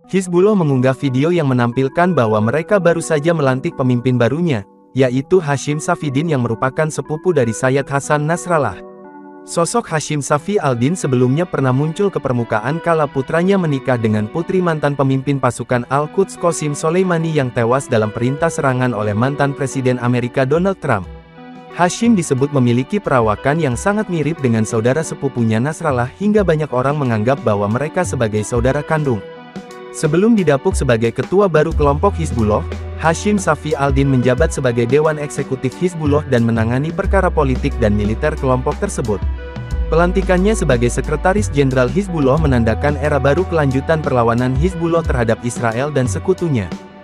Hizbullah mengunggah video yang menampilkan bahwa mereka baru saja melantik pemimpin barunya, yaitu Hashim Safidin yang merupakan sepupu dari Sayyid Hasan Nasrallah. Sosok Hashim Safi al-Din sebelumnya pernah muncul ke permukaan kala putranya menikah dengan putri mantan pemimpin pasukan Al-Quds Qasim Soleimani yang tewas dalam perintah serangan oleh mantan Presiden Amerika Donald Trump. Hashim disebut memiliki perawakan yang sangat mirip dengan saudara sepupunya Nasrallah hingga banyak orang menganggap bahwa mereka sebagai saudara kandung. Sebelum didapuk sebagai ketua baru kelompok Hizbullah, Hashim Safi al-Din menjabat sebagai Dewan Eksekutif Hizbullah dan menangani perkara politik dan militer kelompok tersebut. Pelantikannya sebagai Sekretaris Jenderal Hizbullah menandakan era baru kelanjutan perlawanan Hizbullah terhadap Israel dan sekutunya.